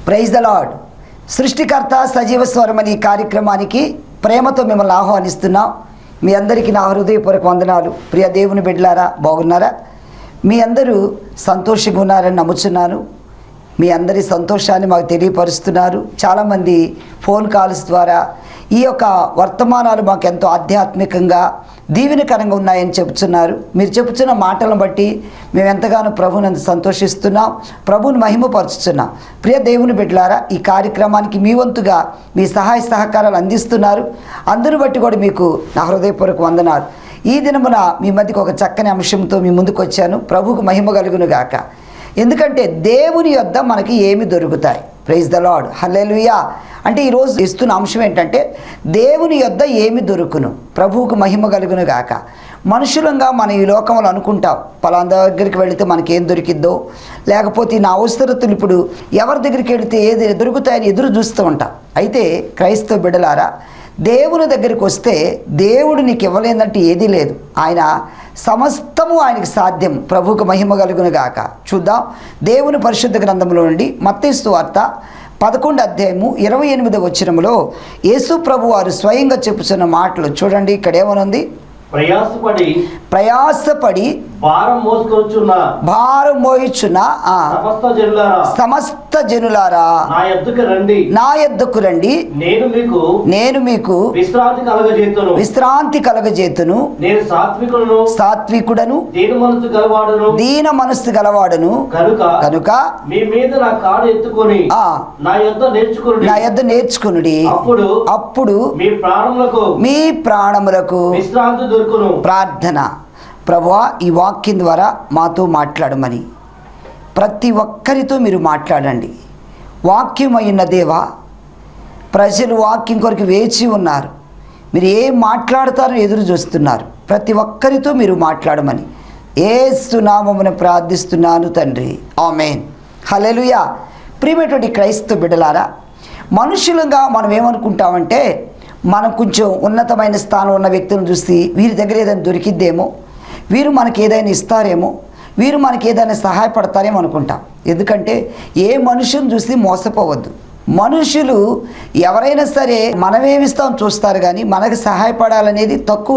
Praise the lord. సృష్టికర్త సజీవ స్వరం అనే కార్యక్రమానికి ప్రేమతో మిమ్మల్ని ఆహ్వానిస్తున్నాం. మీ అందరికీ నా హృదయపూర్వక వందనాలు. ప్రియ దేవుని బిడ్డలారా, బాగున్నారా? మీ అందరూ సంతోషంగా ఉన్నారని నమ్ముచున్నాను. మీ అందరి సంతోషాన్ని మాకు తెలియపరుస్తున్నారు. చాలామంది ఫోన్ కాల్స్ ద్వారా ఈ యొక్క వర్తమానాలు మాకు ఎంతో ఆధ్యాత్మికంగా దీవెనకరంగా ఉన్నాయని చెబుతున్నారు. మీరు చెబుతున్న మాటలను బట్టి మేము ఎంతగానో ప్రభువునందు సంతోషిస్తున్నాం, ప్రభువుని మహిమపరుచుతున్నాం. ప్రియ దేవుని బిడ్డలారా, ఈ కార్యక్రమానికి మీ వంతుగా మీ సహాయ సహకారాలు అందిస్తున్నారు. అందరూ బట్టి కూడా మీకు నా హృదయపూర్వక వందనాలు. ఈ దినమున మీ మధ్యకు ఒక చక్కని అంశంతో మీ ముందుకు వచ్చాను. ప్రభువుకు మహిమ కలుగును గాక. ఎందుకంటే దేవుని యొద్ద మనకి ఏమి దొరుకుతాయి. Praise the lord, hallelujah. అంటే ఈరోజు ఇస్తున్న అంశం ఏంటంటే దేవుని యొద్ద ఏమి దొరుకును. ప్రభువుకు మహిమ కలుగును గాక. మనుషులంగా మనం ఈ లోకంలో అనుకుంటాం, పలానా దగ్గరికి వెళితే మనకేం దొరికిద్దో, లేకపోతే నా అవసరతలు ఇప్పుడు ఎవరి దగ్గరికి వెళితే ఏది దొరుకుతాయని ఎదురు చూస్తూ ఉంటాం. అయితే క్రైస్తవ బిడ్డలారా, దేవుని దగ్గరికి వస్తే దేవుడు నీకు ఇవ్వలేదంటే ఏదీ లేదు. ఆయన సమస్తము ఆయనకి సాధ్యం. ప్రభువుకు మహిమ కలుగును గాక. చూద్దాం దేవుని పరిశుద్ధ గ్రంథంలో నుండి మత్తయి సువార్త 11వ అధ్యాయము 28వ వచనములో యేసు ప్రభు వారు స్వయంగా చెప్పుచున్న మాటలు చూడండి. ఇక్కడ ఏమనుంది? ప్రయాసపడి భారం మోయుచున్న సమస్త జనులారా నా యొద్దకు రండి, నేను మీకు విశ్రాంతి కలగజేతును. సాత్వికుడను దీన మనస్సు గలవాడను కనుక నా యొద్ద నేర్చుకునుడి, అప్పుడు మీ ప్రాణములకు ప్రార్థన. ప్రభువా, ఈ వాక్యం ద్వారా మాతో మాట్లాడమని ప్రతి ఒక్కరితో మీరు మాట్లాడండి. వాక్యమైన దేవా, ప్రజలు వాక్యం కొరకు వేచి ఉన్నారు. మీరు ఏం మాట్లాడతారని ఎదురు చూస్తున్నారు. ప్రతి ఒక్కరితో మీరు మాట్లాడమని యేసు నామమున ప్రార్థిస్తున్నాను తండ్రి, ఆమేన్, హల్లెలూయా. ప్రియమైనటువంటి క్రైస్తవ బిడ్డలారా, మనుషులుగా మనం ఏమనుకుంటామంటే మనం కొంచెం ఉన్నతమైన స్థానం ఉన్న వ్యక్తులను చూసి వీరి దగ్గర ఏదైనా దొరికిద్దేమో, వీరు మనకి ఏదైనా ఇస్తారేమో, వీరు మనకి ఏదైనా సహాయపడతారేమో అనుకుంటాం. ఎందుకంటే ఏ మనుషుని చూసి మోసపోవద్దు. మనుషులు ఎవరైనా సరే మనమేమిస్తాం చూస్తారు, కానీ మనకు సహాయపడాలనేది తక్కువ.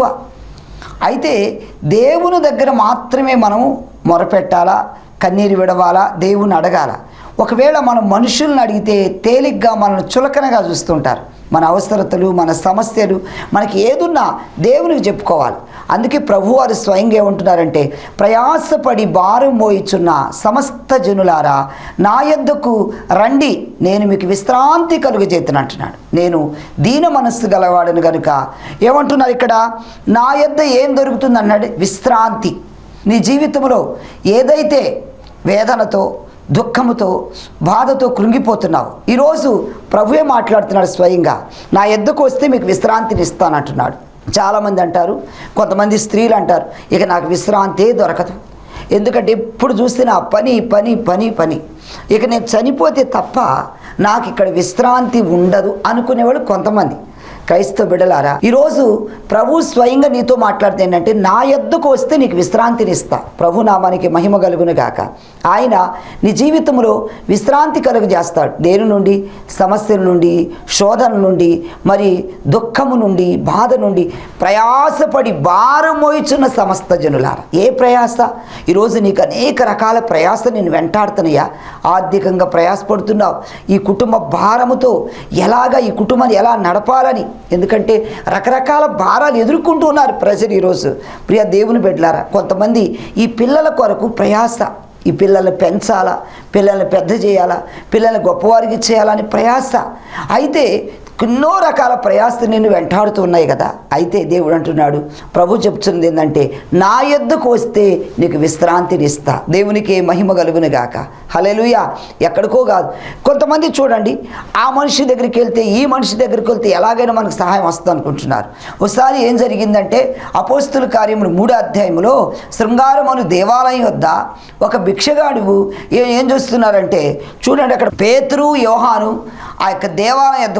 అయితే దేవుని దగ్గర మాత్రమే మనము మొరపెట్టాలా, కన్నీరు విడవాలా, దేవుని అడగాల. ఒకవేళ మనం మనుషులను అడిగితే తేలిగ్గా మనల్ని చులకనగా చూస్తుంటారు. మన అవసరతలు, మన సమస్యలు, మనకి ఏదున్నా దేవునికి చెప్పుకోవాలి. అందుకే ప్రభువారు స్వయంగా ఏమంటున్నారంటే, ప్రయాసపడి భారం మోయిచున్న సమస్త జనులారా నా యొద్దకు రండి, నేను మీకు విశ్రాంతి కలుగజేతును అంటున్నాడు. నేను దీన మనస్సు గలవాడను కనుక ఏమంటున్నారు ఇక్కడ? నా యొద్ద ఏం దొరుకుతుంది అన్నాడు? విశ్రాంతి. నీ జీవితంలో ఏదైతే వేదనతో, దుఃఖముతో, బాధతో కృంగిపోతున్నావు, ఈరోజు ప్రభువే మాట్లాడుతున్నాడు స్వయంగా. నా యొద్దకు వస్తే మీకు విశ్రాంతిని ఇస్తానంటున్నాడు. చాలామంది అంటారు, కొంతమంది స్త్రీలు అంటారు, ఇక నాకు విశ్రాంతే దొరకదు, ఎందుకంటే ఎప్పుడు చూసినా పని పని పని పని, ఇక నేను చనిపోతే తప్ప నాకు ఇక్కడ విశ్రాంతి ఉండదు అనుకునేవాళ్ళు కొంతమంది. క్రైస్తవ బిడ్డలారా, ఈరోజు ప్రభు స్వయంగా నీతో మాట్లాడితే ఏంటంటే, నా యొద్దకు వస్తే నీకు విశ్రాంతిని ఇస్తా. ప్రభు నామానికి మహిమ కలుగును గాక. ఆయన నీ జీవితంలో విశ్రాంతి కలుగజేస్తాడు. దేని నుండి? సమస్యల నుండి, శోధన నుండి, మరి దుఃఖము నుండి, బాధ నుండి. ప్రయాసపడి భారం మోయిచున్న సమస్త జనులారా. ఏ ప్రయాస? ఈరోజు నీకు అనేక రకాల ప్రయాస నేను వెంటాడుతున్నాయా? ఆర్థికంగా ప్రయాసపడుతున్నావు, ఈ కుటుంబ భారముతో ఎలాగా ఈ కుటుంబాన్ని ఎలా నడపాలని. ఎందుకంటే రకరకాల భారాలు ఎదుర్కొంటూ ఉన్నారు ప్రజలు ఈరోజు. ప్రియ దేవుని బిడ్డలారా, కొంతమంది ఈ పిల్లల కొరకు ప్రయాస, ఈ పిల్లల్ని పెంచాలా, పిల్లల్ని పెద్ద చేయాలా, పిల్లల్ని గొప్పవారికి చేయాలని ప్రయాస. అయితే ఎన్నో రకాల ప్రయాసలు నిన్ను వెంటాడుతూ ఉన్నాయి కదా. అయితే దేవుడు అంటున్నాడు, ప్రభు చెప్తున్నది ఏంటంటే, నా యొద్దకు వస్తే నీకు విశ్రాంతిని ఇస్తా. దేవునికి మహిమ కలుగును గాక. హల్లెలూయా. ఎక్కడికో కాదు. కొంతమంది చూడండి, ఆ మనిషి దగ్గరికి వెళ్తే, ఈ మనిషి దగ్గరికి వెళ్తే ఎలాగైనా మనకు సహాయం వస్తుంది అనుకుంటున్నారు. ఒకసారి ఏం జరిగిందంటే, అపోస్తుల కార్యములు 3వ అధ్యాయంలో శృంగారమను దేవాలయం వద్ద ఒక భిక్షగాడు ఏం చేస్తున్నారంటే, చూడండి, అక్కడ పేతురు, యోహాను ఆ యొక్క దేవాలయం వద్దకు వచ్చినప్పుడు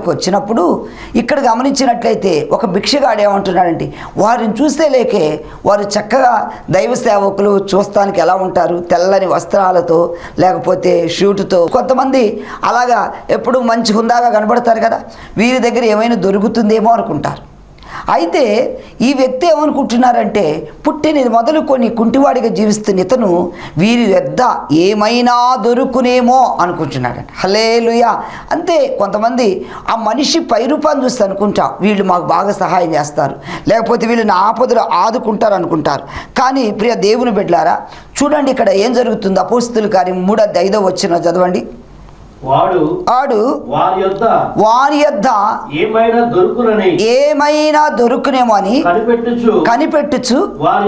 ఉన్నప్పుడు ఇక్కడ గమనించినట్లయితే ఒక భిక్షగాడు ఏమంటున్నాడంటే, వారిని చూస్తే లేకే వారు చక్కగా దైవ సేవకులు చూస్తానికి ఎలా ఉంటారు, తెల్లని వస్త్రాలతో లేకపోతే షూటుతో, కొంతమంది అలాగా ఎప్పుడు మంచి హుందాగా కనబడతారు కదా, వీరి దగ్గర ఏమైనా దొరుకుతుందేమో అనుకుంటారు. అయితే ఈ వ్యక్తి ఏమనుకుంటున్నారంటే, పుట్టినది మొదలుకొని కుంటివాడిగా జీవిస్తున్న ఇతను వీరి వద్ద ఏమైనా దొరుకునేమో అనుకుంటున్నాడు. హల్లెలూయా. అంతే, కొంతమంది ఆ మనిషి పై రూపాన్ని చూస్తే అనుకుంటా వీళ్ళు మాకు బాగా సహాయం చేస్తారు, లేకపోతే వీళ్ళు నా ఆపదలో ఆదుకుంటారు అనుకుంటారు. కానీ ప్రియ దేవుని బిడ్డలారా, చూడండి ఇక్కడ ఏం జరుగుతుంది. అపోస్తలుల కార్యం 3:5 వచనం చదవండి. వాడు వారి యొద్ద ఏమైనా దొరుకునేమో అని కనిపెట్టుచు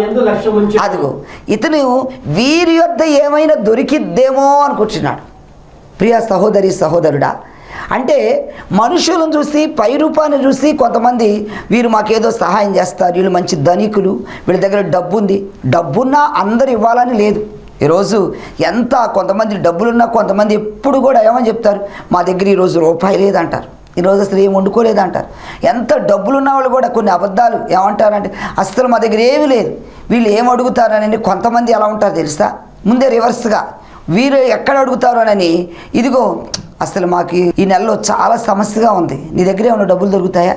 అదిగో ఇతను వీరి యొద్ద ఏమైనా దొరికిద్దేమో అనుకుంటున్నాడు. ప్రియ సహోదరి సహోదరుడా, అంటే మనుషులను చూసి పై రూపాన్ని చూసి కొంతమంది వీరు మాకేదో సహాయం చేస్తారు, వీళ్ళు మంచి ధనికులు, వీళ్ళ దగ్గర డబ్బు ఉంది. డబ్బున్నా అందరు ఇవ్వాలని లేదు. ఈరోజు ఎంత కొంతమంది డబ్బులున్నా కొంతమంది ఎప్పుడు కూడా ఏమని చెప్తారు, మా దగ్గర ఈరోజు రూపాయి లేదంటారు, ఈరోజు అసలు ఏం వండుకోలేదంటారు. ఎంత డబ్బులున్న వాళ్ళు కూడా కొన్ని అబద్ధాలు ఏమంటారంటే, అసలు మా దగ్గర ఏమీ లేదు, వీళ్ళు ఏం అడుగుతారని కొంతమంది ఎలా ఉంటారు తెలుసా, ముందే రివర్స్గా వీరు ఎక్కడ అడుగుతారోనని, ఇదిగో అసలు మాకు ఈ నెలలో చాలా సమస్యగా ఉంది, నీ దగ్గర ఏమైనా డబ్బులు దొరుకుతాయా,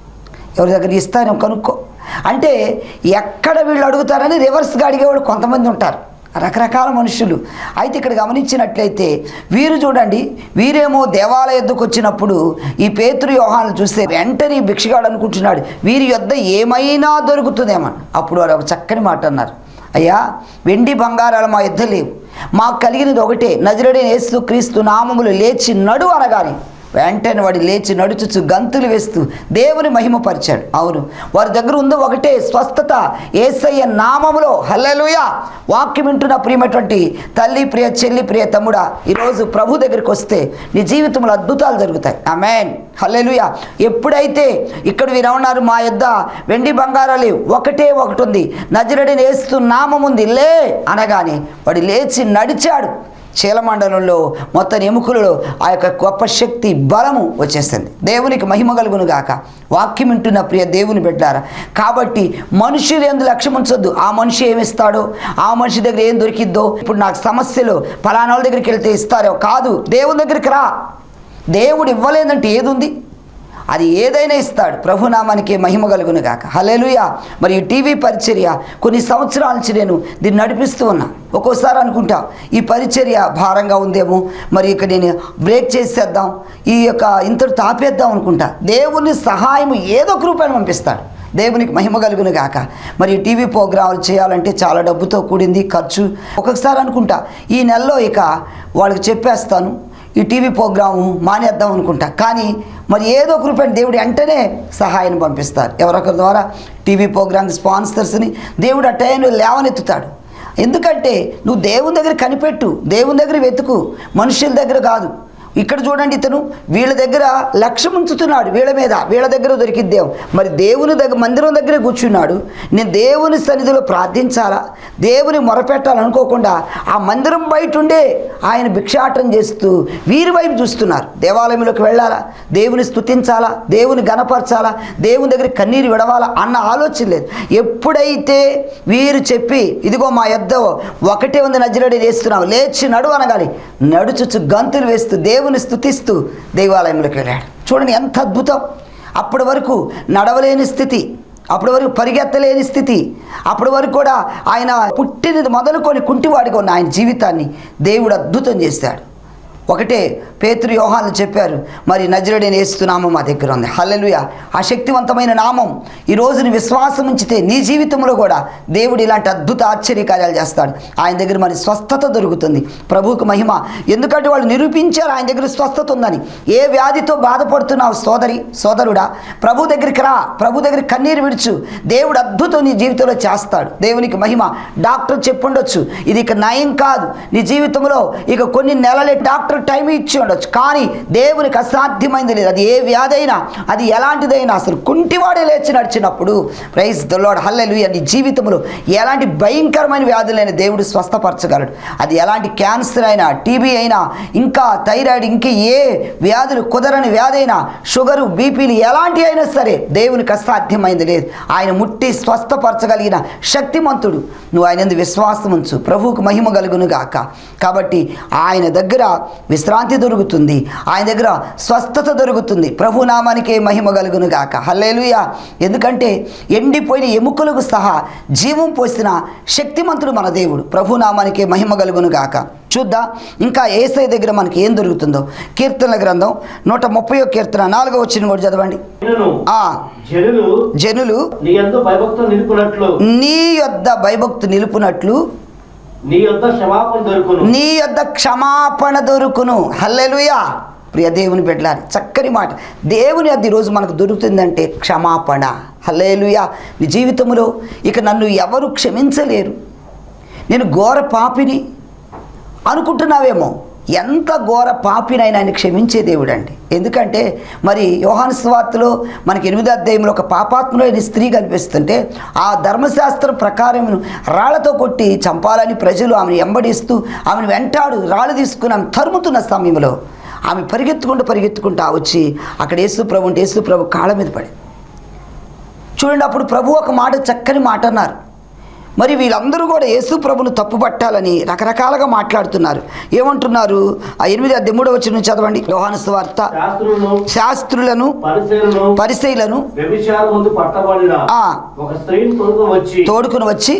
ఎవరి దగ్గర ఇస్తారేమో కనుక్కో అంటే ఎక్కడ వీళ్ళు అడుగుతారని రివర్స్గా అడిగేవాళ్ళు కొంతమంది ఉంటారు, రకరకాల మనుషులు. అయితే ఇక్కడ గమనించినట్లయితే వీరు చూడండి, వీరేమో దేవాలయ యొద్దకు వచ్చినప్పుడు ఈ పేతురు యోహాను చూస్తే వెంటనే భిక్షగాడు అనుకుంటున్నాడు వీరి యొద్ద ఏమైనా దొరుకుతుందేమో. అప్పుడు వారు ఒక చక్కని మాట అన్నారు, అయ్యా వెండి బంగారాలు మా యొద్ద లేవు, మాకు కలిగినది ఒకటే, నజరేయుడైన యేసుక్రీస్తు నామములో లేచి నడు అనగానే వెంటనే వాడు లేచి నడుచుచు గంతులు వేస్తూ దేవుని మహిమపరిచాడు. అవును, వారి దగ్గర ఉందో ఒకటే, స్వస్థత యేసయ్య నామములో. హల్లెలూయా. వాక్యం వింటున్న ప్రియమైనటువంటి తల్లి, ప్రియ చెల్లి, ప్రియ తమ్ముడా, ఈరోజు ప్రభు దగ్గరికి వస్తే నీ జీవితంలో అద్భుతాలు జరుగుతాయి. ఆమేన్. హల్లెలూయా. ఎప్పుడైతే ఇక్కడ వీరు ఉన్నారు, మా యొద్ద వెండి బంగారాలు ఒకటే ఒకటి ఉంది, నజరేయుడైన యేసు నామం ఉంది, లే అనగానే వాడు లేచి నడిచాడు. చీలమండలంలో మొత్తం ఎముకలలో ఆ యొక్క గొప్ప శక్తి బలము వచ్చేస్తుంది. దేవునికి మహిమ కలుగును గాక. వాక్యం వింటున్న ప్రియ దేవుని బిడ్డలారా, కాబట్టి మనుషులు ఎందు లక్ష్యం ఉంచొద్దు. ఆ మనిషి ఏమిస్తాడో, ఆ మనిషి దగ్గర ఏం దొరికిద్దో, ఇప్పుడు నాకు సమస్యలు ఫలానా వాళ్ళ దగ్గరికి వెళ్తే ఇస్తారో కాదు, దేవుని దగ్గరికి రా. దేవుడు ఇవ్వలేదంటే ఏది ఉంది, అది ఏదైనా ఇస్తాడు. ప్రభునామానికి మహిమ కలుగును గాక. హల్లెలూయా. మరి ఈ టీవీ పరిచర్య కొన్ని సంవత్సరాల నుంచి నేను దీన్ని నడిపిస్తూ ఉన్నా. ఒక్కోసారి అనుకుంటా ఈ పరిచర్య భారంగా ఉందేమో, మరి ఇక్కడ నేను బ్రేక్ చేసేద్దాం, ఈ యొక్క ఇంతటితో ఆపేద్దాం అనుకుంటా. దేవుని సహాయం ఏదో ఒక రూపాయలు పంపిస్తాడు. దేవునికి మహిమ కలుగును గాక. మరి టీవీ ప్రోగ్రాములు చేయాలంటే చాలా డబ్బుతో కూడింది ఖర్చు. ఒక్కొక్కసారి అనుకుంటా ఈ నెలలో ఇక వాళ్ళకి చెప్పేస్తాను, ఈ టీవీ ప్రోగ్రాము మానేద్దాం అనుకుంటా. కానీ మరి ఏదో ఒక రూపాయలు దేవుడు వెంటనే సహాయం పంపిస్తారు. ఎవరొకరి ద్వారా టీవీ ప్రోగ్రామ్ స్పాన్సర్స్ని దేవుడు ఆ టైంలో లేవనెత్తుతాడు. ఎందుకంటే నువ్వు దేవుని దగ్గర కనిపెట్టు, దేవుని దగ్గర వెతుకు, మనుషుల దగ్గర కాదు. ఇక్కడ చూడండి, ఇతను వీళ్ళ దగ్గర లక్ష్యం ఉంచుతున్నాడు, వీళ్ళ మీద, వీళ్ళ దగ్గర దొరికిద్దేం. మరి దేవుని దగ్గర మందిరం దగ్గరే కూర్చున్నాడు. నేను దేవుని సన్నిధిలో ప్రార్థించాలా, దేవుని మొరపెట్టాలనుకోకుండా ఆ మందిరం బయట ఉండే ఆయన భిక్షాటం చేస్తూ వీరి వైపు చూస్తున్నారు. దేవాలయంలోకి వెళ్ళాలా, దేవుని స్తుతించాలా, దేవుని గణపరచాలా, దేవుని దగ్గర కన్నీరు విడవాలా అన్న ఆలోచన లేదు. ఎప్పుడైతే వీరు చెప్పి ఇదిగో మా యొద్ద ఒకటే ఉంది, నజరేయుడైన యేసు లేచి నడు అనగాలి, నడుచుచు గంతులు వేస్తూ దేవుని స్తుతిస్తూ దేవాలయంలోకి వెళ్ళాడు. చూడండి ఎంత అద్భుతం. అప్పటి వరకు నడవలేని స్థితి, అప్పటి వరకు పరిగెత్తలేని స్థితి, అప్పటి వరకు కూడా ఆయన పుట్టినది మొదలుకొని కుంటివాడిగా ఉన్న ఆయన జీవితాన్ని దేవుడు అద్భుతం చేశాడు. ఒకటే పేతురు యోహాను చెప్పారు, మరి నజరేయుడైన యేసు నామం మా దగ్గర ఉంది. హల్లెలూయా. ఆ శక్తివంతమైన నామం ఈరోజు నీ విశ్వాసం ఉంచితే నీ జీవితంలో కూడా దేవుడు ఇలాంటి అద్భుత ఆశ్చర్యకార్యాలు చేస్తాడు. ఆయన దగ్గర మరి స్వస్థత దొరుకుతుంది. ప్రభువుకు మహిమ. ఎందుకంటే వాళ్ళు నిరూపించారు ఆయన దగ్గర స్వస్థత ఉందని. ఏ వ్యాధితో బాధపడుతున్నావు సోదరి సోదరుడా, ప్రభు దగ్గరికి రా, ప్రభు దగ్గర కన్నీరు విడుచు, దేవుడు అద్భుతం నీ జీవితంలో చేస్తాడు. దేవునికి మహిమ. డాక్టర్ చెప్పుండొచ్చు ఇది ఇక నయం కాదు, నీ జీవితంలో ఇక కొన్ని నెలలే డాక్టర్ టైం ఇచ్చి ఉండొచ్చు, కానీ దేవునికి అసాధ్యమైంది లేదు. అది ఏ వ్యాధి అయినా, అది ఎలాంటిదైనా, అసలు కుంటివాడే లేచి నడిచినప్పుడు ప్రైజ్ ది లార్డ్ హల్లెలూయా, నీ జీవితంలో ఎలాంటి భయంకరమైన వ్యాధులైనా దేవుడు స్వస్థపరచగలడు. అది ఎలాంటి క్యాన్సర్ అయినా, టీబీ అయినా, ఇంకా థైరాయిడ్, ఇంకా ఏ వ్యాధులు కుదరని వ్యాధి అయినా, షుగరు, బీపీలు ఎలాంటి అయినా సరే దేవునికి అసాధ్యమైంది లేదు. ఆయన ముట్టి స్వస్థపరచగలిగిన శక్తిమంతుడు. నువ్వు ఆయన యందు విశ్వాసం ఉంచు, ప్రభువుకు మహిమ కలుగును గాక. కాబట్టి ఆయన దగ్గర విశ్రాంతి దొరుకుతుంది, ఆయన దగ్గర స్వస్థత దొరుకుతుంది. ప్రభు నామానికే మహిమ కలుగును గాక. హల్లెలూయా. ఎందుకంటే ఎండిపోయిన ఎముకలకు సహా జీవం పోసిన శక్తిమంతుడు మన దేవుడు. ప్రభు నామానికే మహిమ కలుగును గాక. చూద్దాం ఇంకా యేసయ్య దగ్గర మనకి ఏం దొరుకుతుందో. కీర్తనల గ్రంథం 130వ కీర్తన 4వ వచనం కూడా చదవండి. జనులు నీ యొద్ద భయభక్తు నిలుపునట్లు నీ యొద్ద క్షమాపణ దొరుకును. హల్లెలూయా. ప్రియ దేవుని బిడ్డలారా, చక్కని మాట. దేవుని అది ఈరోజు మనకు దొరుకుతుందంటే క్షమాపణ. హల్లెలూయా. నీ జీవితంలో ఇక నన్ను ఎవరు క్షమించలేరు, నేను ఘోర పాపిని అనుకుంటున్నావేమో. ఎంత ఘోర పాపినైనా ఆయన క్షమించే దేవుడు అండి. ఎందుకంటే మరి యోహాను సువార్తలో మనకి 8వ అధ్యాయంలో ఒక పాపాత్ములైన స్త్రీ కనిపిస్తుంటే ఆ ధర్మశాస్త్రం ప్రకారం రాళ్లతో కొట్టి చంపాలని ప్రజలు ఆమెను వెంబడిస్తూ ఆమెను వెంటాడు రాళ్ళు తీసుకుని ఆమె తరుముతున్న సమయంలో ఆమె పరిగెత్తుకుంటూ వచ్చి అక్కడ యేసు ప్రభు కాళ్ళ మీద పడి చూడండి. అప్పుడు ప్రభు ఒక మాట, చక్కని మాట అన్నారు. మరి వీళ్ళందరూ కూడా యేసు ప్రభును తప్పుపట్టాలని రకరకాలుగా మాట్లాడుతున్నారు. ఏమంటున్నారు? ఆ 8వ వచనం చదవండి. యోహాను సువార్త. శాస్త్రులను పరిసయ్యులను తోడుకుని వచ్చి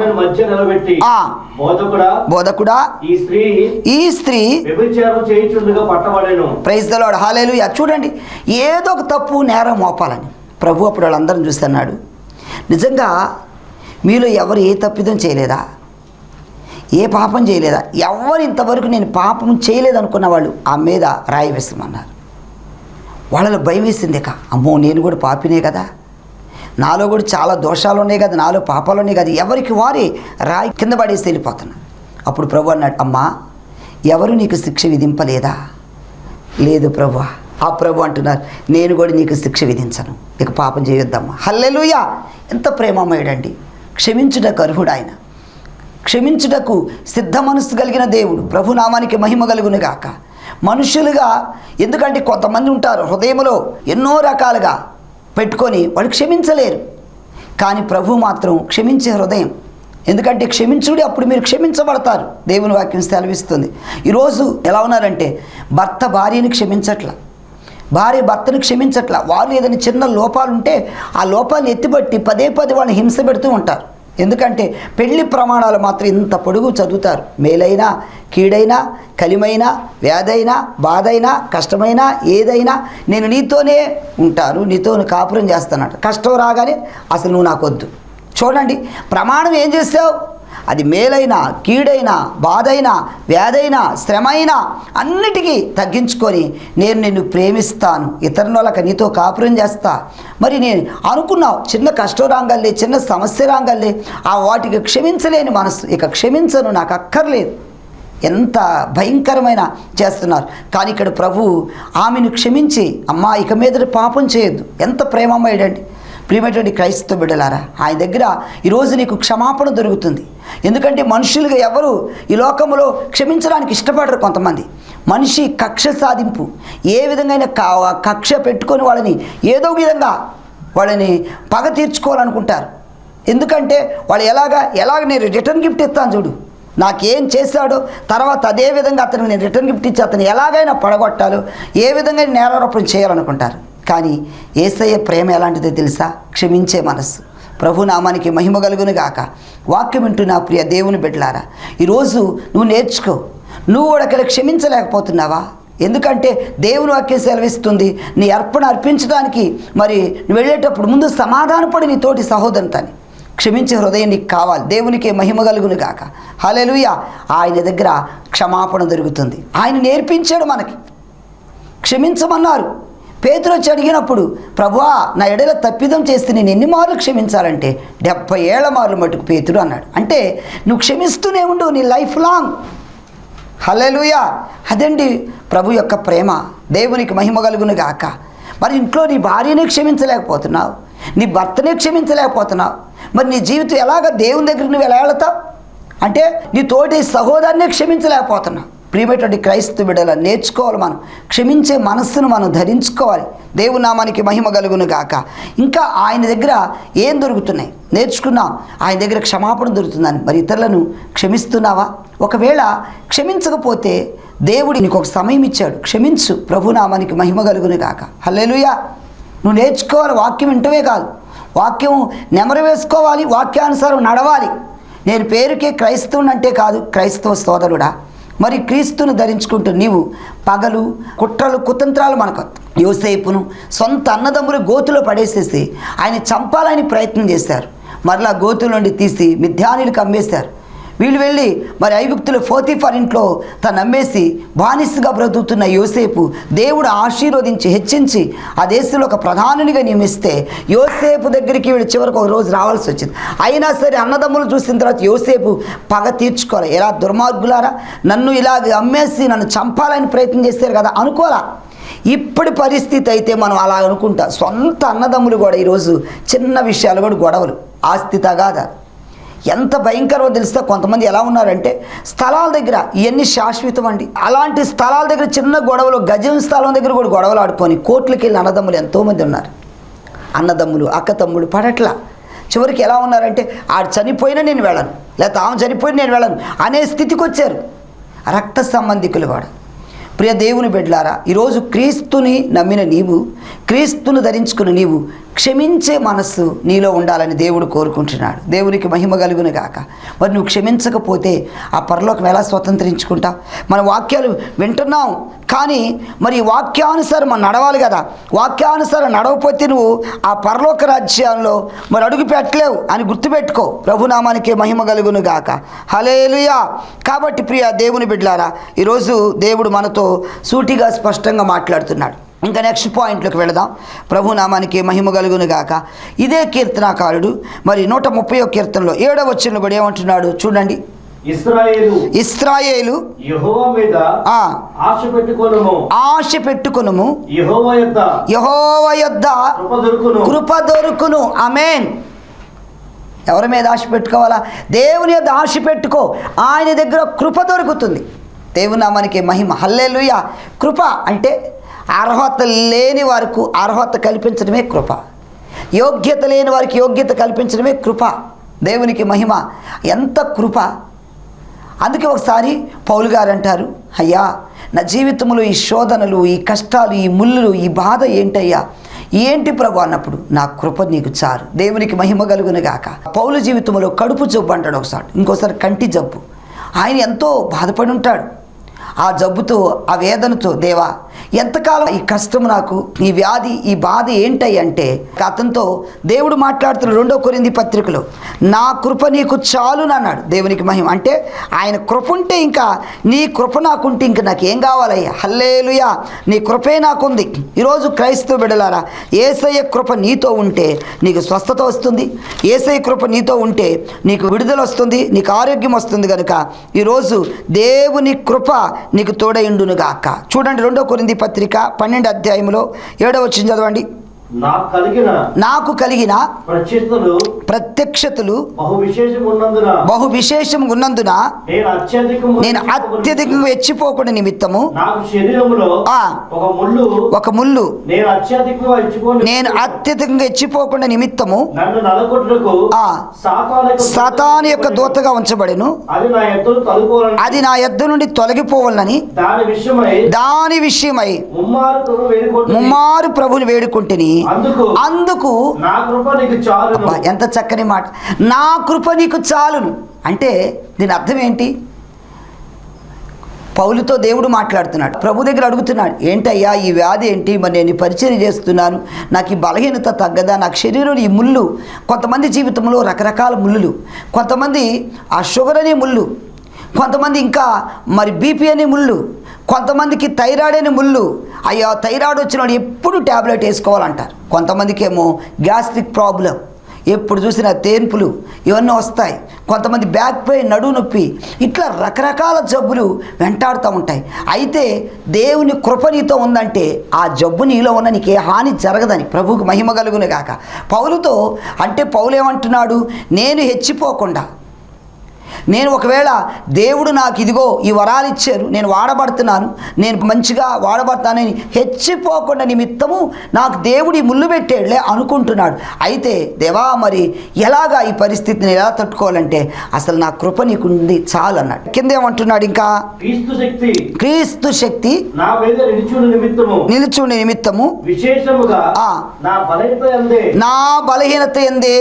బోధకుడా ఈ స్త్రీ ప్రైజ్ ది లార్డ్ హల్లెలూయా. చూడండి, ఏదో ఒక తప్పు నేరం మోపాలని ప్రభు అప్పుడు వాళ్ళందరం చూస్తున్నాడు. నిజంగా మీలో ఎవరు ఏ తప్పిదం చేయలేదా? ఏ పాపం చేయలేదా? ఎవరు ఇంతవరకు నేను పాపం చేయలేదనుకున్న వాళ్ళు ఆ మీద రాయి వేస్తామన్నారు. వాళ్ళలో భయం వేసింది. అమ్మో, నేను కూడా పాపినే కదా, నాలో కూడా చాలా దోషాలు ఉన్నాయి కదా, నాలో పాపాలు ఉన్నాయి కదా, ఎవరికి వారే రాయి కింద పడేసి వెళ్ళిపోతున్నారు. అప్పుడు ప్రభు అన్నాడు, అమ్మా, ఎవరు నీకు శిక్ష విధింపలేదా? లేదు ప్రభు. ఆ ప్రభు అంటున్నారు, నేను కూడా నీకు శిక్ష విధించను, ఇక పాపం చేయొద్దమ్మా. హల్లెలూయా. ఎంత ప్రేమమయుడండి. క్షమించుటకు అర్హుడు ఆయన, క్షమించుటకు సిద్ధ మనస్సు కలిగిన దేవుడు. ప్రభు నామానికి మహిమ కలుగును గాక. మనుషులుగా, ఎందుకంటే కొంతమంది ఉంటారు హృదయంలో ఎన్నో రకాలుగా పెట్టుకొని వాళ్ళు క్షమించలేరు, కానీ ప్రభు మాత్రం క్షమించే హృదయం. ఎందుకంటే క్షమించుడి, అప్పుడు మీరు క్షమించబడతారు. దేవుని వాక్యం సెలవిస్తుంది. ఈరోజు ఎలా ఉన్నారంటే భర్త భార్యని క్షమించట్ల, భార్య భర్తను క్షమించట్ల. వాళ్ళు ఏదైనా చిన్న లోపాలు ఉంటే ఆ లోపాలను ఎత్తిబట్టి పదే వాళ్ళని హింస పెడుతూ ఉంటారు. ఎందుకంటే పెళ్లి ప్రమాణాలు మాత్రం ఇంత పొడుగు చదువుతారు. మేలైనా కీడైనా కలిమైనా వ్యాధైనా బాధైనా కష్టమైనా ఏదైనా నేను నీతోనే ఉంటాను, నీతో కాపురం చేస్తానట. కష్టం రాగానే అసలు నువ్వు నాకొద్దు. చూడండి, ప్రమాణం ఏం చేసావు? అది మేలైనా కీడైనా బాధైనా వ్యాధైనా శ్రమైనా అన్నిటికీ తగ్గించుకొని నేను నిన్ను ప్రేమిస్తాను, ఇతరులకు నీతో కాపురం చేస్తా. మరి నేను అనుకున్నావు చిన్న కష్టం రాంగల్లే, చిన్న సమస్య రాంగల్లే, ఆ వాటికి క్షమించలేని మనసు, ఇక క్షమించను, నాకు అక్కర్లేదు. ఎంత భయంకరమైన చేస్తున్నారు. కానీ ఇక్కడ ప్రభు ఆమెను క్షమించి, అమ్మా ఇక మీద పాపం చేయొద్దు. ఎంత ప్రేమమయ్యాడండి. ప్రియమైనటువంటి క్రైస్తవ బిడ్డలారా, ఆయన దగ్గర ఈరోజు నీకు క్షమాపణ దొరుకుతుంది. ఎందుకంటే మనుషులుగా ఎవరు ఈ లోకంలో క్షమించడానికి ఇష్టపడరు. కొంతమంది మనిషి కక్ష సాధింపు, ఏ విధంగా కక్ష పెట్టుకొని వాళ్ళని ఏదో విధంగా వాళ్ళని పగ తీర్చుకోవాలనుకుంటారు. ఎందుకంటే వాళ్ళు ఎలాగ నేను రిటర్న్ గిఫ్ట్ ఇస్తాను చూడు, నాకేం చేశాడో తర్వాత అదే విధంగా అతనికి నేను రిటర్న్ గిఫ్ట్ ఇచ్చి అతను ఎలాగైనా పడగొట్టాలో, ఏ విధంగా నేరారోపణ చేయాలనుకుంటారు. కానీ యేసయ్య ప్రేమ ఎలాంటిదో తెలుసా? క్షమించే మనస్సు. ప్రభు నామానికి మహిమ కలుగును గాక. వాక్యం వింటున్నా ప్రియ దేవుని బిడ్డలారా, ఈరోజు నువ్వు నేర్చుకో. నువ్వు కూడా క్షమించలేకపోతున్నావా? ఎందుకంటే దేవుని వాక్యం సెలవిస్తుంది, నీ అర్పణ అర్పించడానికి మరి నువ్వు వెళ్ళేటప్పుడు ముందు సమాధానపడి నీ తోటి సహోదరునితోని క్షమించే హృదయం నీకు కావాలి. దేవునికి మహిమ కలుగును గాక. హల్లెలూయా. ఆయన దగ్గర క్షమాపణ దొరుకుతుంది. ఆయన నేర్పించాడు మనకి, క్షమించమన్నారు. పేతురు వచ్చి అడిగినప్పుడు, ప్రభువా నా ఎడల తప్పిదం చేస్తే నేను ఎన్ని మార్లు క్షమించాలంటే 70 ఏళ్ల మార్లు మటుకు పేతురు అన్నాడు. అంటే నువ్వు క్షమిస్తూనే ఉండు నీ లైఫ్ లాంగ్. హల్లెలూయా. అదండి ప్రభు యొక్క ప్రేమ. దేవునికి మహిమ కలుగును గాక. మరి ఇంట్లో నీ భార్యనే క్షమించలేకపోతున్నావు, నీ భర్తనే క్షమించలేకపోతున్నావు, మరి నీ జీవితం ఎలాగ దేవుని దగ్గరికి నువ్వు ఎలా వెళతావు? అంటే నీ తోటి సహోదరునే క్షమించలేకపోతున్నావు. ప్రియమైనటువంటి క్రైస్తవ బిడ్డల నేర్చుకోవాలి, మనం క్షమించే మనస్సును మనం ధరించుకోవాలి. దేవుని నామానికి మహిమ కలుగును గాక. ఇంకా ఆయన దగ్గర ఏం దొరుకుతున్నాయి నేర్చుకున్నాం. ఆయన దగ్గర క్షమాపణ దొరుకుతుందని. మరి ఇతరులను క్షమిస్తున్నావా? ఒకవేళ క్షమించకపోతే దేవుడు నీకు ఒక సమయం ఇచ్చాడు, క్షమించు. ప్రభు నామానికి మహిమ కలుగును గాక. హల్లెలూయా. నువ్వు నేర్చుకోవాలి, వాక్యం వింటమే కాదు, వాక్యం నెమరు వేసుకోవాలి, వాక్యానుసారం నడవాలి. నేను పేరుకే క్రైస్తవుని అంటే కాదు, క్రైస్తవ సోదరుడా. మరి క్రీస్తును ధరించుకుంటూ నీవు పగలు కుట్రలు కుతంత్రాలు మనకు. యోసేపును సొంత అన్నదమ్ములు గోతులో పడేసేసి ఆయన చంపాలని ప్రయత్నం చేశారు. మరలా గోతుల నుండి తీసి మిద్యానీలకు అమ్మేశారు. వీళ్ళు వెళ్ళి మరి ఐగుప్తులో పోతీఫర్ ఇంట్లో తను అమ్మేసి బానిసగా బ్రతుకుతున్న యోసేపు దేవుడు ఆశీర్వదించి హెచ్చించి ఆ దేశంలో ఒక ప్రధానిగా నియమిస్తే యోసేపు దగ్గరికి వీళ్ళు చివరికి ఒక రోజు రావాల్సి వచ్చింది. అయినా సరే అన్నదమ్ములు చూసిన తర్వాత యోసేపు పగ తీర్చుకోవాలి. ఎలా దుర్మార్గులారా, నన్ను ఇలాగ అమ్మేసి నన్ను చంపాలని ప్రయత్నం చేశారు కదా అనుకోరా. ఇప్పటి పరిస్థితి అయితే మనం అలా అనుకుంటా. సొంత అన్నదమ్ములు కూడా ఈరోజు చిన్న విషయాలు కూడా గొడవలు, ఆస్తి తగాదా. ఎంత భయంకరమో తెలిస్తే కొంతమంది ఎలా ఉన్నారంటే స్థలాల దగ్గర ఇవన్నీ శాశ్వతం అండి. అలాంటి స్థలాల దగ్గర చిన్న గొడవలు, గజం స్థలం దగ్గర కూడా గొడవలు ఆడుకొని కోర్టులకు వెళ్ళిన అన్నదమ్ములు ఎంతోమంది ఉన్నారు. అన్నదమ్ములు అక్క తమ్ముడు పడట్లా. చివరికి ఎలా ఉన్నారంటే ఆడు చనిపోయినా నేను వెళ్ళను, లేకపోతే ఆమె చనిపోయినా నేను వెళ్ళను అనే స్థితికి వచ్చారు. రక్త సంబంధికులు కూడా. ప్రియ దేవుని బిడ్డలారా, ఈరోజు క్రీస్తుని నమ్మిన నీవు, క్రీస్తును ధరించుకుని నీవు క్షమించే మనస్సు నీలో ఉండాలని దేవుడు కోరుకుంటున్నాడు. దేవునికి మహిమ కలుగును గాక. మరి నువ్వు క్షమించకపోతే ఆ పరలోకం ఎలా స్వతంత్రించుకుంటావు? మన వాక్యాలు వింటున్నాం, కానీ మరి వాక్యానుసారం మనం నడవాలి కదా. వాక్యానుసారం నడవకపోతే నువ్వు ఆ పరలోక రాజ్యంలో మరి అడుగు పెట్టలేవు అని గుర్తుపెట్టుకో. ప్రభునామానికి మహిమ కలుగును గాక. హల్లెలూయా. కాబట్టి ప్రియ దేవుని బిడ్డలారా, ఈరోజు దేవుడు మనతో సూటిగా స్పష్టంగా మాట్లాడుతున్నాడు. ఇంకా నెక్స్ట్ పాయింట్లోకి వెళదాం. ప్రభు నామానికి మహిమ కలుగును గాక. ఇదే కీర్తనాకారుడు మరి 130వ కీర్తనలో 7వ వచనంలో కూడా ఏమంటున్నాడు చూడండి. ఇశ్రాయేలు యెహోవా మీద ఆశ పెట్టుకొనుము, యెహోవా యొద్ద కృప దొరుకును. ఆమేన్. ఎవరి మీద ఆశ పెట్టుకోవాలా? దేవుని యొద్ద ఆశ పెట్టుకో, ఆయన దగ్గర కృప దొరుకుతుంది. దేవుని నామానికి మహిమ. హల్లెలూయా. కృప అంటే అర్హత లేని వారికి అర్హత కల్పించడమే కృప, యోగ్యత లేని వారికి యోగ్యత కల్పించడమే కృప. దేవునికి మహిమ. ఎంత కృప! అందుకే ఒకసారి పౌలు గారు అంటారు, అయ్యా నా జీవితంలో ఈ శోధనలు, ఈ కష్టాలు, ఈ ముళ్ళులు, ఈ బాధ ఏంటయ్యా, ఏంటి ప్రభు అన్నప్పుడు నా కృప నీకు చాలు. దేవునికి మహిమ కలుగును గాక. పౌలు జీవితంలో కడుపు జబ్బు అంటాడు ఒకసారి, ఇంకోసారి కంటి జబ్బు. ఆయన ఎంతో బాధపడి ఉంటాడు. ఆ జబ్బుతో, ఆ వేదనతో, దేవా ఎంతకాలం ఈ కష్టం, నాకు ఈ వ్యాధి, ఈ బాధ ఏంటంటే అతనితో దేవుడు మాట్లాడుతున్న 2వ కొరింథీ పత్రికలో నా కృప నీకు చాలును అన్నాడు. దేవునికి మహిమ. అంటే ఆయన కృప ఉంటే ఇంకా నీ కృప నాకుంటే ఇంక నాకేం కావాలయ్యా. హల్లెలూయా. నీ కృపే నాకుంది. ఈరోజు క్రైస్తవ బిడ్డలారా, యేసయ్య కృప నీతో ఉంటే నీకు స్వస్థత వస్తుంది, యేసయ్య కృప నీతో ఉంటే నీకు విడుదల వస్తుంది, నీకు ఆరోగ్యం వస్తుంది. కనుక ఈరోజు దేవుని కృప నీకు తోడైండును గాక. చూడండి 2వ కొరింథీ పత్రిక 12వ అధ్యాయంలో 7వ వచనం చదవండి. నాకు కలిగిన ప్రత్యక్షతలు బహు విశేషం ఉన్నందున నేను అత్యధికంగా హెచ్చిపోకుండా నిమిత్తము ఒక ముళ్ళు నేను అత్యధికంగా హెచ్చిపోకుండా నిమిత్తము సాతాను యొక్క దూతగా ఉంచబడెను, అది నా యొద్ద నుండి తొలగిపోవాలని దాని విషయమై ముమ్మారు ప్రభుని వేడుకుంటుని అందుకు ఎంత చక్కని మాట, నా కృప నీకు చాలును. అంటే దీని అర్థం ఏంటి? పౌలుతో దేవుడు మాట్లాడుతున్నాడు, ప్రభు దగ్గర అడుగుతున్నాడు, ఏంటయ్యా ఈ వ్యాధి ఏంటి, మరి నేను పరిచయం చేస్తున్నాను, నాకు ఈ బలహీనత తగ్గదా, నాకు శరీరంలో ఈ ముళ్ళు. కొంతమంది జీవితంలో రకరకాల ముళ్ళులు, కొంతమంది ఆ షుగర్ అనే ముళ్ళు, కొంతమంది ఇంకా మరి బీపీ అనే ముళ్ళు, కొంతమందికి థైరాయిడ్ అనే ముళ్ళు. అయ్యో థైరాయిడ్ వచ్చిన వాడు ఎప్పుడు ట్యాబ్లెట్ వేసుకోవాలంటారు. కొంతమందికి ఏమో గ్యాస్ట్రిక్ ప్రాబ్లం, ఎప్పుడు చూసినా తేన్పులు ఇవన్నీ వస్తాయి. కొంతమంది బ్యాక్ పెయిన్, నడుము నొప్పి, ఇట్లా రకరకాల జబ్బులు వెంటాడుతూ ఉంటాయి. అయితే దేవుని కృప నీతో ఉందంటే ఆ జబ్బు నీలో ఉన్న నీకే హాని జరగదని. ప్రభువుకు మహిమ కలుగును గాక. పౌలుతో అంటే పౌలు ఏమంటున్నాడు, నేను హెచ్చిపోకుండా, నేను ఒకవేళ దేవుడు నాకు ఇదిగో ఈ వరాలు ఇచ్చారు, నేను వాడబడుతున్నాను, నేను మంచిగా వాడబడతానని హెచ్చిపోకుండా నిమిత్తము నాకు దేవుడు ఈ ముళ్ళు పెట్టాడులే అనుకుంటున్నాడు. అయితే దేవా మరి ఎలాగా ఈ పరిస్థితిని ఎలా తట్టుకోవాలంటే అసలు నా కృప నీకుంది చాలు అన్నాడు. కింద ఏమంటున్నాడు ఇంకా, క్రీస్తు శక్తి నిలుచుండి నిమిత్తము విశేషముగా నా బలహీనత ఎందే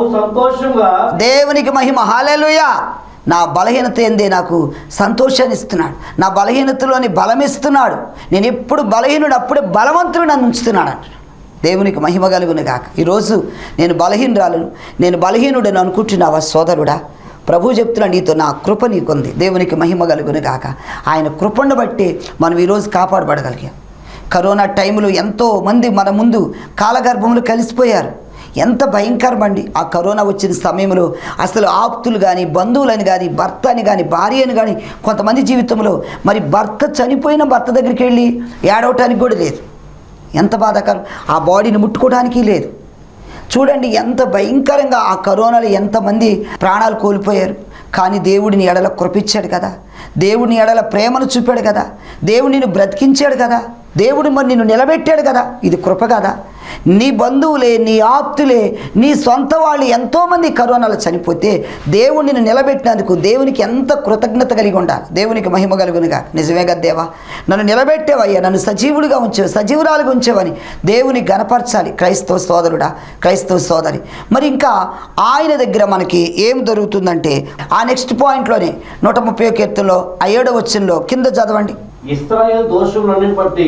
దేవునికి మహిమ. హల్లెలూయా. నా బలహీనత ఎందే నాకు సంతోషాన్ని ఇస్తున్నాడు, నా బలహీనతలోని బలం ఇస్తున్నాడు. నేను ఎప్పుడు బలహీనుడు అప్పుడే బలవంతుడు నన్ను ఉంచుతున్నాడు అంట. దేవునికి మహిమ కలుగును గాక. ఈరోజు నేను బలహీనురాలను, నేను బలహీనుడని అనుకుంటున్నావా సోదరుడా? ప్రభు చెప్తున్నాడు, నీతో నా కృప నీకుంది. దేవునికి మహిమ కలుగును గాక. ఆయన కృపను బట్టి మనం ఈరోజు కాపాడబడగలిగాం. కరోనా టైంలో ఎంతోమంది మన ముందు కాలగర్భంలో కలిసిపోయారు. ఎంత భయంకరమండి ఆ కరోనా వచ్చిన సమయంలో. అసలు ఆప్తులు కానీ, బంధువులని కానీ, భర్త అని కానీ, భార్య అని కానీ, కొంతమంది జీవితంలో మరి భర్త చనిపోయిన భర్త దగ్గరికి వెళ్ళి ఏడవటానికి కూడా లేదు. ఎంత బాధాకరం. ఆ బాడీని ముట్టుకోవడానికి లేదు. చూడండి ఎంత భయంకరంగా ఆ కరోనాలో ఎంతమంది ప్రాణాలు కోల్పోయారు. కానీ దేవుడిని ఎడల కృపించాడు కదా, దేవుడిని ఎడల ప్రేమను చూపాడు కదా, దేవుడు నిన్ను బ్రతికించాడు కదా, దేవుడు మరి నిన్ను నిలబెట్టాడు కదా. ఇది కృప కదా. నీ బంధువులే, నీ ఆప్తులే, నీ సొంత వాళ్ళు ఎంతోమంది కరోనాలో చనిపోతే దేవుడు నిన్ను నిలబెట్టినందుకు దేవునికి ఎంత కృతజ్ఞత కలిగి ఉండాలి. దేవునికి మహిమ కలుగునుగా. నిజమే కదా దేవా, నన్ను నిలబెట్టేవయ్యా, నన్ను సజీవుడిగా ఉంచావు, సజీవురాలుగా ఉంచావని దేవుని గణపరచాలి. క్రైస్తవ సోదరుడా, క్రైస్తవ సోదరి. మరి ఇంకా ఆయన దగ్గర మనకి ఏం దొరుకుతుందంటే ఆ నెక్స్ట్ పాయింట్లోనే 130వ కీర్తనలో 7వ వచనంలో కింద చదవండి. ఇశ్రాయేలు దోషములన్నిటిని బట్టి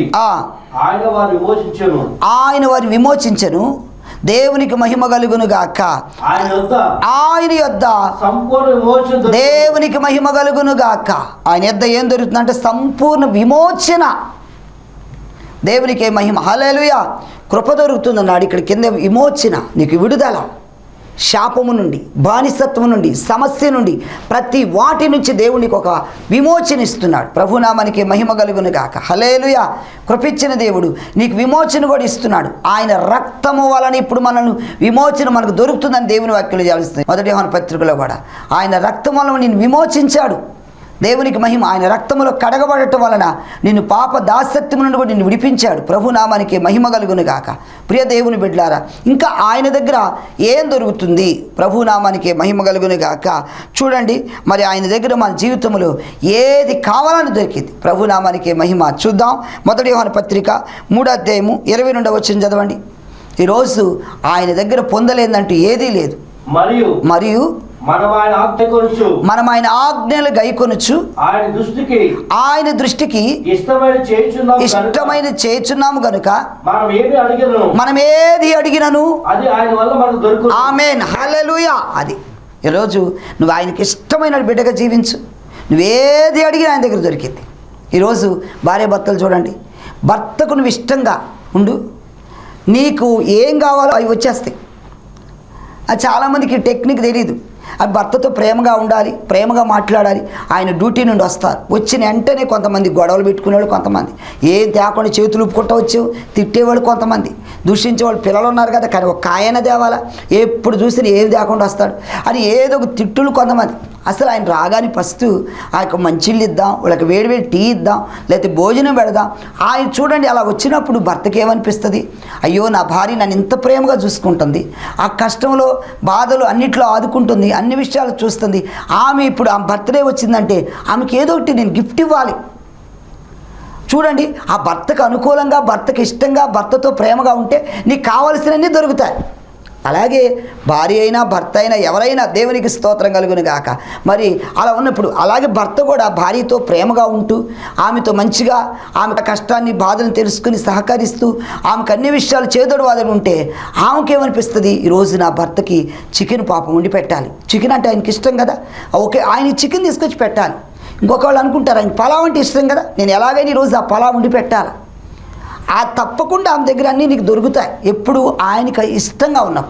ఆయన వారిని విమోచించెను. దేవునికి మహిమ కలుగును గాక. ఆయన యొద్ద దేవునికి మహిమ కలుగును గాక. ఆయన యొద్ద ఏం దొరుకుతుందంటే సంపూర్ణ విమోచన. దేవునికి మహిమ. హల్లెలూయా. కృప దొరుకుతుందన్నాడు. ఇక్కడ కింద విమోచన, నీకు విడుదల, శాపము నుండి, బానిసత్వం నుండి, సమస్య నుండి, ప్రతి వాటి నుంచి దేవునికి ఒక విమోచన ఇస్తున్నాడు. ప్రభునామానికి మహిమ కలుగును గాక. హల్లెలూయా. కృపించిన దేవుడు నీకు విమోచన కూడా ఇస్తున్నాడు. ఆయన రక్తము వలన ఇప్పుడు మనల్ని విమోచన మనకు దొరుకుతుందని దేవుని వాక్యం చేస్తుంది. 1 యోహాను పత్రికలో కూడా ఆయన రక్తం వలన నిన్ను విమోచించాడు. దేవునికి మహిమ. ఆయన రక్తములో కడగబడటం వలన నిన్ను పాప దాసత్వం నుండి కూడా నిన్ను విడిపించాడు. ప్రభునామానికి మహిమ కలుగును గాక. ప్రియ దేవుని బిడ్డలారా, ఇంకా ఆయన దగ్గర ఏం దొరుకుతుంది? ప్రభునామానికి మహిమ కలుగును గాక. చూడండి మరి ఆయన దగ్గర మన జీవితంలో ఏది కావాలని దొరికింది. ప్రభునామానికి మహిమ. చూద్దాం. 1 యోహాను పత్రిక 3వ అధ్యాయము 22వ వచనం చదవండి. ఈరోజు ఆయన దగ్గర పొందలేదంటూ ఏదీ లేదు. మరియు మనం ఆయన ఆజ్ఞలు గైకొనుచు ఆయన దృష్టికి ఇష్టమైన చేయుచున్నాము గనుక మనం ఏది అడిగినను ఆమేన్. హల్లెలూయా. అది ఈరోజు నువ్వు ఆయనకి ఇష్టమైన బిడ్డగా జీవించు. నువ్వేది అడిగినా ఆయన దగ్గర దొరికింది. ఈరోజు భార్య భర్తలు చూడండి, భర్తకు నువ్వు ఇష్టంగా ఉండు, నీకు ఏం కావాలో అవి వచ్చేస్తాయి. అది చాలామందికి టెక్నిక్ తెలియదు. అది భర్తతో ప్రేమగా ఉండాలి, ప్రేమగా మాట్లాడాలి. ఆయన డ్యూటీ నుండి వస్తారు, వచ్చిన వెంటనే కొంతమంది గొడవలు పెట్టుకునేవాళ్ళు, కొంతమంది ఏం తేకుండా చేతులు ఊపుకుంటూ వచ్చేవు, తిట్టేవాళ్ళు, కొంతమంది దూషించేవాళ్ళు. పిల్లలు ఉన్నారు కదా, కానీ ఒక ఆయన దేవాలా, ఎప్పుడు చూసినా ఏది తేకుండా వస్తాడు అని ఏదో ఒక తిట్టులు కొంతమంది. అసలు ఆయన రాగానే ఫస్ట్ ఆ యొక్క మంచిళ్ళు ఇద్దాం, వాళ్ళకి వేడివేడి టీ ఇద్దాం, లేకపోతే భోజనం పెడదాం. ఆయన చూడండి అలా వచ్చినప్పుడు భర్తకి ఏమనిపిస్తుంది? అయ్యో నా భార్య నన్ను ఇంత ప్రేమగా చూసుకుంటుంది, ఆ కష్టంలో బాధలు అన్నిట్లో ఆదుకుంటుంది, అన్ని విషయాలు చూస్తుంది. ఆమె ఇప్పుడు ఆ బర్త్డే వచ్చిందంటే ఆమెకి ఏదో ఒకటి నేను గిఫ్ట్ ఇవ్వాలి. చూడండి, ఆ భర్తకు అనుకూలంగా, భర్తకు ఇష్టంగా, భర్తతో ప్రేమగా ఉంటే నీకు కావలసినవన్నీ దొరుకుతాయి. అలాగే భార్య అయినా భర్త అయినా ఎవరైనా దేవునికి స్తోత్రం కలుగును గాక. మరి అలా ఉన్నప్పుడు అలాగే భర్త కూడా భార్యతో ప్రేమగా ఉంటూ, ఆమెతో మంచిగా, ఆమె కష్టాన్ని బాధను తెలుసుకుని సహకరిస్తూ, ఆమెకు అన్ని విషయాలు చేదోడు వాదన ఉంటే ఆమెకి ఏమనిపిస్తుంది? ఈరోజు నా భర్తకి చికెన్ పాపం వండి పెట్టాలి. చికెన్ అంటే ఆయనకి ఇష్టం కదా, ఓకే ఆయన చికెన్ తీసుకొచ్చి పెట్టాలి. ఇంకొకళ్ళు అనుకుంటారు ఆయన పలావ్ అంటే ఇష్టం కదా, నేను ఎలాగైనా ఈరోజు ఆ పలావ్ వండి పెట్టాలి. ఆ తప్పకుండా ఆమె దగ్గర అన్నీ నీకు దొరుకుతాయి. ఎప్పుడు ఆయనకి ఇష్టంగా ఉన్నప్పుడు.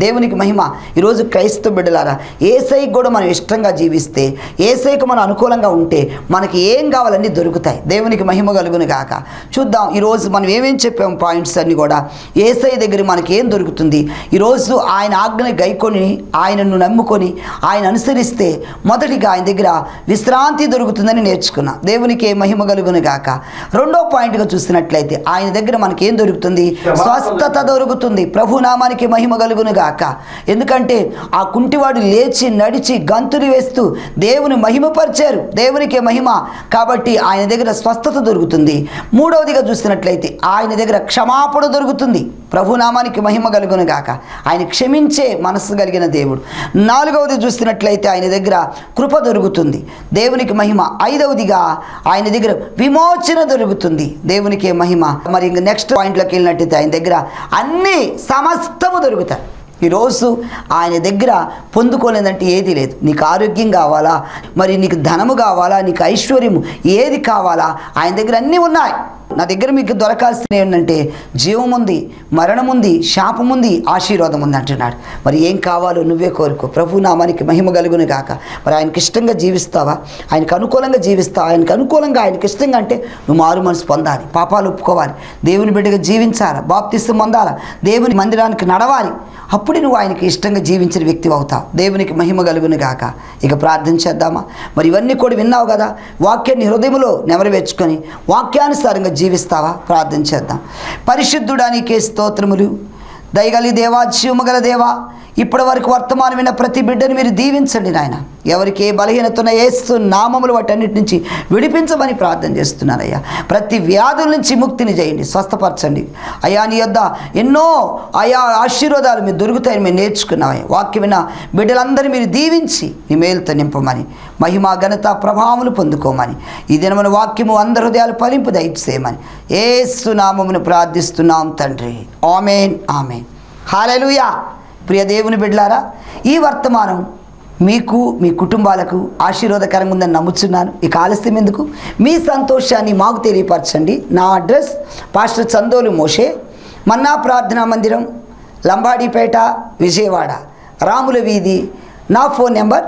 దేవునికి మహిమ. ఈరోజు క్రైస్తవ బిడ్డలారా, యేసయ్యకు కూడా మనం ఇష్టంగా జీవిస్తే, యేసయ్యకు మనం అనుకూలంగా ఉంటే మనకి ఏం కావాలన్నీ దొరుకుతాయి. దేవునికి మహిమ కలుగును గాక. చూద్దాం ఈరోజు మనం ఏమేం చెప్పాం పాయింట్స్ అన్నీ కూడా. యేసయ్య దగ్గర మనకి ఏం దొరుకుతుంది? ఈరోజు ఆయన ఆజ్ఞని గైకొని, ఆయనను నమ్ముకొని, ఆయన అనుసరిస్తే మొదటిగా ఆయన దగ్గర విశ్రాంతి దొరుకుతుందని నేర్చుకున్నాం. దేవునికి మహిమ కలుగును గాక. రెండో పాయింట్గా చూసినట్లయితే ఆయన దగ్గర మనకి ఏం దొరుకుతుంది? స్వస్థత దొరుకుతుంది. ప్రభునామానికి మహిమ కలుగును గాక. ఎందుకంటే ఆ కుంటివాడు లేచి నడిచి గంతులు వేస్తూ దేవుని మహిమపరిచారు. దేవునికి మహిమ. కాబట్టి ఆయన దగ్గర స్వస్థత దొరుకుతుంది. మూడవదిగా చూసినట్లయితే ఆయన దగ్గర క్షమాపణ దొరుకుతుంది. ప్రభునామానికి మహిమ కలుగును గాక. ఆయన క్షమించే మనస్సు కలిగిన దేవుడు. నాలుగవది చూసినట్లయితే ఆయన దగ్గర కృప దొరుకుతుంది. దేవునికి మహిమ. ఐదవదిగా ఆయన దగ్గర విమోచన దొరుకుతుంది. దేవునికి మహిమ. మరి ఇంక నెక్స్ట్ పాయింట్లోకి వెళ్ళినట్టయితే ఆయన దగ్గర అన్నీ సమస్తము దొరుకుతాయి. ఈరోజు ఆయన దగ్గర పొందుకోలేదంటే ఏది లేదు. నీకు ఆరోగ్యం కావాలా, మరి నీకు ధనము కావాలా, నీకు ఐశ్వర్యము ఏది కావాలా, ఆయన దగ్గర అన్నీ ఉన్నాయి. నా దగ్గర మీకు దొరకాల్సిన ఏంటంటే జీవం ఉంది, మరణం ఉంది, శాపం ఉంది, ఆశీర్వాదం ఉంది అంటున్నాడు. మరి ఏం కావాలో నువ్వే కోరుకో. ప్రభు నామానికి మహిమ కలుగును గాక. మరి ఆయనకి ఇష్టంగా జీవిస్తావా? ఆయనకు అనుకూలంగా జీవిస్తావా? ఆయనకు అనుకూలంగా, ఆయనకి ఇష్టంగా అంటే నువ్వు మారు మనసు పొందాలి, పాపాలు ఒప్పుకోవాలి, దేవుని బిడ్డగా జీవించాలి, బాప్తిసం పొందాలి, దేవుని మందిరానికి నడవాలి. అప్పుడే నువ్వు ఆయనకి ఇష్టంగా జీవించిన వ్యక్తి అవుతావు. దేవునికి మహిమ కలుగును గాక. ఇక ప్రార్థన చేద్దామా? మరి ఇవన్నీ కూడా విన్నావు కదా. వాక్యాన్ని హృదయంలో నెమరవేర్చుకొని వాక్యానుసారంగా జీవిస్తావా? ప్రార్థన చేద్దాం. పరిశుద్ధుడా నీకే స్తోత్రములు. దయగలి దేవా, జీవము గల దేవా, ఇప్పటి వరకు వర్తమానం విన్న ప్రతి బిడ్డను మీరు దీవించండి నాయన. ఎవరికి ఏ బలహీనతన యేసు నామములు వాటన్నిటి నుంచి విడిపించమని ప్రార్థన చేస్తున్నానయ్యా. ప్రతి వ్యాధుల నుంచి ముక్తిని చేయండి, స్వస్థపరచండి అయ్యా. నీ యొద్ద ఎన్నో ఆశీర్వాదాలు మీరు దొరుకుతాయని మేము నేర్చుకున్నామయ్యా. వాక్యమైన బిడ్డలందరినీ మీరు దీవించి నీ మేలుతో నింపమని, మహిమ ఘనత ప్రభావములు పొందుకోమని, ఈ దినమున వాక్యము అందరి హృదయాలు ఫలింపు దయచేయమని యేసు నామమును ప్రార్థిస్తున్నాం తండ్రి. ఆమేన్, ఆమేన్. హల్లెలూయా. ప్రియ దేవుని బిడ్డలారా, ఈ వర్తమానం మీకు, మీ కుటుంబాలకు ఆశీర్వాదకరంగా ఉందని నమ్ముచున్నాను. ఇక ఆలస్యం ఎందుకు? మీ సంతోషాన్ని మాకు తెలియపరచండి. నా అడ్రస్ పాస్టర్ చందోలు మోషే, మన్నా ప్రార్థనా మందిరం, లంబాడిపేట, విజయవాడ, రాముల వీధి. నా ఫోన్ నెంబర్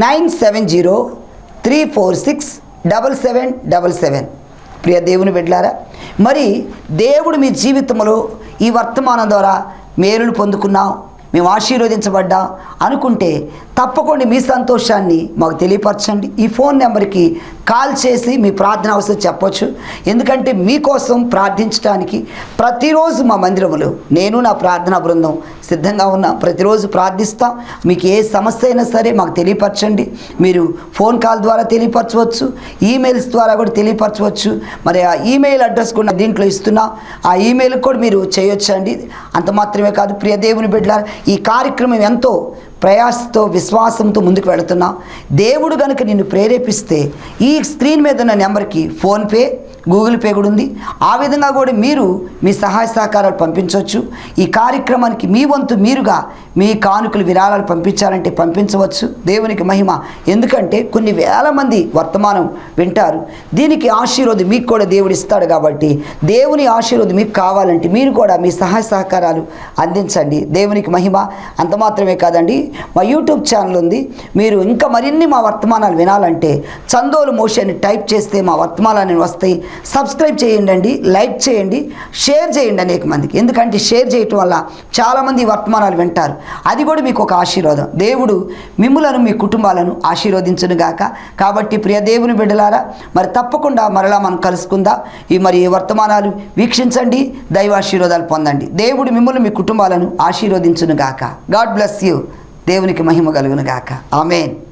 9703467777. ప్రియ దేవుని బిడ్డలారా, మరి దేవుడు మీ జీవితంలో ఈ వర్తమానం ద్వారా మేలులు పొందుకున్నాం, మేము ఆశీర్వదించబడ్డాం అనుకుంటే తప్పకుండా మీ సంతోషాన్ని మాకు తెలియపరచండి. ఈ ఫోన్ నెంబర్కి కాల్ చేసి మీ ప్రార్థన అవసరం చెప్పొచ్చు. ఎందుకంటే మీకోసం ప్రార్థించడానికి ప్రతిరోజు మా మందిరంలో నేను, నా ప్రార్థనా బృందం సిద్ధంగా ఉన్నాం. ప్రతిరోజు ప్రార్థిస్తాం. మీకు ఏ సమస్య అయినా సరే మాకు తెలియపరచండి. మీరు ఫోన్ కాల్ ద్వారా తెలియపరచవచ్చు, ఈమెయిల్స్ ద్వారా కూడా తెలియపరచవచ్చు. మరి ఆ ఈమెయిల్ అడ్రస్ కూడా దీంట్లో ఇస్తున్నాం. ఆ ఈమెయిల్ కూడా మీరు చేయొచ్చండి. అంత మాత్రమే కాదు ప్రియ దేవుని బిడ్డలారా, ఈ కార్యక్రమం ఎంతో ప్రయాసతో, విశ్వాసంతో ముందుకు వెళుతున్నాం. దేవుడు కనుక నిన్ను ప్రేరేపిస్తే ఈ స్క్రీన్ మీద ఉన్న నెంబర్కి ఫోన్పే, గూగుల్ పే కూడా ఉంది. ఆ విధంగా కూడా మీరు మీ సహాయ సహకారాలు పంపించవచ్చు. ఈ కార్యక్రమానికి మీ వంతు మీరుగా మీ కానుకలు, విరాళాలు పంపించాలంటే పంపించవచ్చు. దేవునికి మహిమ. ఎందుకంటే కొన్ని వేల మంది వర్తమానం వింటారు. దీనికి ఆశీర్వాదం మీకు కూడా దేవుడు ఇస్తాడు. కాబట్టి దేవుని ఆశీర్వాదం మీకు కావాలంటే మీరు కూడా మీ సహాయ సహకారాలు అందించండి. దేవునికి మహిమ. అంత మాత్రమే కాదండి, మా యూట్యూబ్ ఛానల్ ఉంది. మీరు ఇంకా మరిన్ని మా వర్తమానాలు వినాలంటే చందోలు మోషే అని టైప్ చేస్తే మా వర్తమానాలు వస్తాయి. సబ్స్క్రైబ్ చేయండి, లైక్ చేయండి, షేర్ చేయండి అనేక మందికి. ఎందుకంటే షేర్ చేయటం వల్ల చాలామంది వర్తమానాలు వింటారు. అది కూడా మీకు ఒక ఆశీర్వాదం. దేవుడు మిమ్ములను, మీ కుటుంబాలను ఆశీర్వదించునుగాక. కాబట్టి ప్రియ దేవుని బిడ్డలారా, మరి తప్పకుండా మరలా మనం కలుసుకుందాం. ఈ వర్తమానాలు వీక్షించండి, దైవ ఆశీర్వాదాలు పొందండి. దేవుడు మిమ్మల్ని, మీ కుటుంబాలను ఆశీర్వదించునుగాక. God bless you. దేవునికి మహిమ కలుగునుగాక. ఆమేన్.